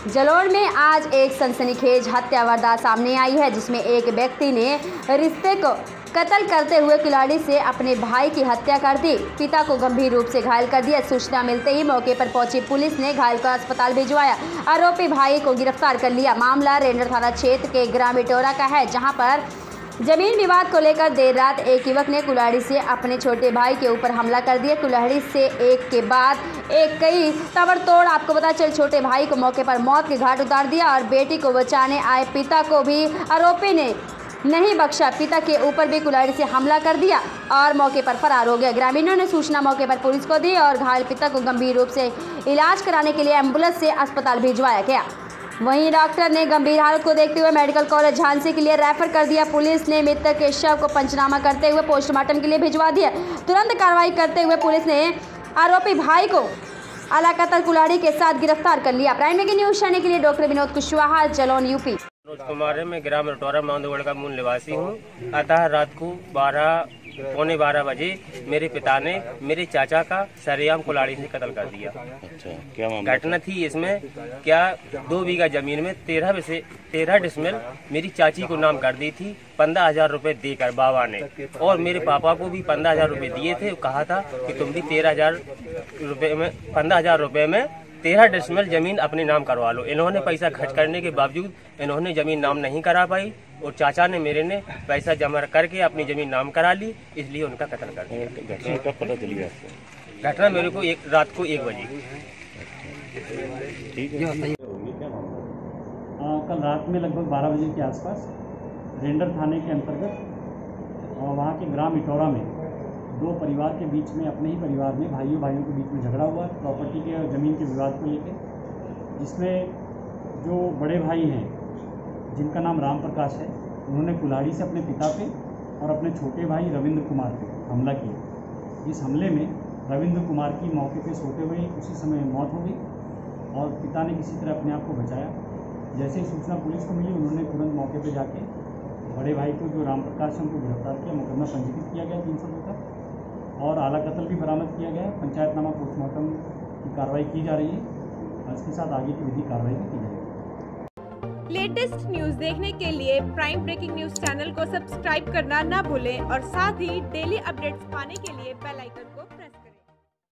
जलोर में आज एक सनसनीखेज हत्या वारदात सामने आई है, जिसमें एक व्यक्ति ने रिश्ते को कत्ल करते हुए कुल्हाड़ी से अपने भाई की हत्या कर दी। पिता को गंभीर रूप से घायल कर दिया। सूचना मिलते ही मौके पर पहुंची पुलिस ने घायल को अस्पताल भिजवाया। आरोपी भाई को गिरफ्तार कर लिया। मामला रेंडर थाना क्षेत्र के ग्राम इटोरा का है, जहां पर जमीन विवाद को लेकर देर रात एक युवक ने कुल्हाड़ी से अपने छोटे भाई के ऊपर हमला कर दिया। कुल्हाड़ी से एक के बाद एक कई ताबड़तोड़ आपको पता चल छोटे भाई को मौके पर मौत के घाट उतार दिया और बेटी को बचाने आए पिता को भी आरोपी ने नहीं बख्शा। पिता के ऊपर भी कुल्हाड़ी से हमला कर दिया और मौके पर फरार हो गया। ग्रामीणों ने सूचना मौके पर पुलिस को दी और घायल पिता को गंभीर रूप से इलाज कराने के लिए एम्बुलेंस से अस्पताल भिजवाया गया। वहीं डॉक्टर ने गंभीर हालत को देखते हुए मेडिकल कॉलेज झांसी के लिए रेफर कर दिया। पुलिस ने मृतक के शव को पंचनामा करते हुए पोस्टमार्टम के लिए भिजवा दिया। तुरंत कार्रवाई करते हुए पुलिस ने आरोपी भाई को अलाकतल कुल्हाड़ी के साथ गिरफ्तार कर लिया। प्राइम न्यूज़ चैनल के लिए डॉक्टर विनोद कुशवाहा, जलौन, यूपी। मनोज कुमार है, मैं ग्राम इटोरा मांदोगढ़ का मूल निवासी हूँ। अतः रात को 12 बजे मेरे पिता ने मेरे चाचा का सरेआम कुल्हाड़ी से कत्ल कर दिया। अच्छा, क्या मामला घटना थी इसमें क्या 2 बीघा जमीन में 13 डिसमिल मेरी चाची को नाम कर दी थी 15,000 रुपए देकर बाबा ने, और मेरे पापा को भी 15,000 रुपए दिए थे। कहा था कि तुम भी 15,000 रुपए में 13 डिसमिल जमीन अपने नाम करवा लो। इन्होंने पैसा खर्च करने के बावजूद इन्होंने जमीन नाम नहीं करा पाई और चाचा ने मेरे ने पैसा जमा करके अपनी जमीन नाम करा ली, इसलिए उनका कत्ल कर दिया। घटना कब पता चली आपको? घटना मेरे को रात को 1 बजे। ठीक है। कल रात में लगभग 12 बजे के आसपास रेंडर थाने के अंतर्गत वहाँ के ग्राम इटोरा में 2 परिवार के बीच में, अपने ही परिवार में भाइयों के बीच में झगड़ा हुआ प्रॉपर्टी के और ज़मीन के विवाद को लेकर, जिसमें जो बड़े भाई हैं जिनका नाम राम प्रकाश है, उन्होंने कुल्हाड़ी से अपने पिता पे और अपने छोटे भाई रविंद्र कुमार पे हमला किया। इस हमले में रविंद्र कुमार की मौके पे सोते हुए उसी समय मौत हो गई और पिता ने किसी तरह अपने आप को बचाया। जैसे ही सूचना पुलिस को मिली, उन्होंने तुरंत मौके पे जाके बड़े भाई को, जो राम प्रकाश है, उनको गिरफ्तार किया। मुकदमा पंजीकृत किया गया 302 का और आला कत्ल भी बरामद किया गया। पंचायतनामा पोस्टमार्टम की कार्रवाई की जा रही है। इसके साथ आगे की विधि कार्रवाई भी की जाएगी। लेटेस्ट न्यूज देखने के लिए प्राइम ब्रेकिंग न्यूज चैनल को सब्सक्राइब करना ना भूलें और साथ ही डेली अपडेट्स पाने के लिए बेल आइकन